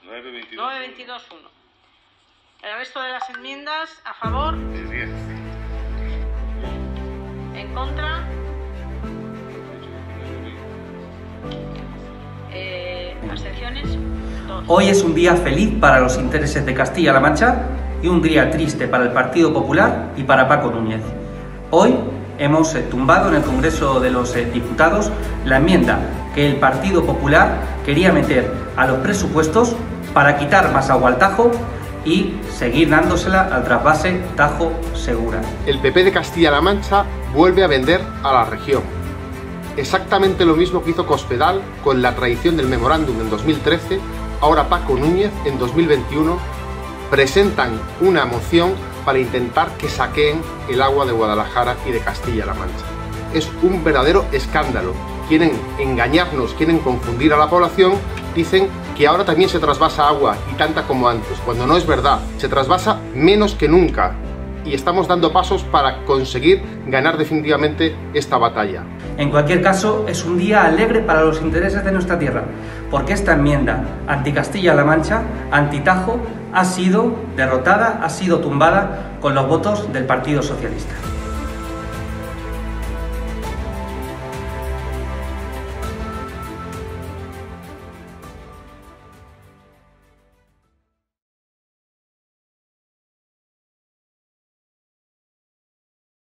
922-1. 922-1. El resto de las enmiendas, a favor. El 10. En contra. Abstenciones. 2. Hoy es un día feliz para los intereses de Castilla-La Mancha y un día triste para el Partido Popular y para Paco Núñez. Hoy hemos tumbado en el Congreso de los Diputados la enmienda que el Partido Popular quería meter a los presupuestos para quitar más agua al Tajo y seguir dándosela al trasvase Tajo-Segura. El PP de Castilla-La Mancha vuelve a vender a la región. Exactamente lo mismo que hizo Cospedal con la traición del memorándum en 2013, ahora Paco Núñez en 2021 presentan una moción para intentar que saqueen el agua de Guadalajara y de Castilla-La Mancha. Es un verdadero escándalo. Quieren engañarnos, quieren confundir a la población, dicen que ahora también se trasvasa agua y tanta como antes, cuando no es verdad, se trasvasa menos que nunca y estamos dando pasos para conseguir ganar definitivamente esta batalla. En cualquier caso, es un día alegre para los intereses de nuestra tierra, porque esta enmienda anti-Castilla-La Mancha, anti-Tajo, ha sido derrotada, ha sido tumbada con los votos del Partido Socialista.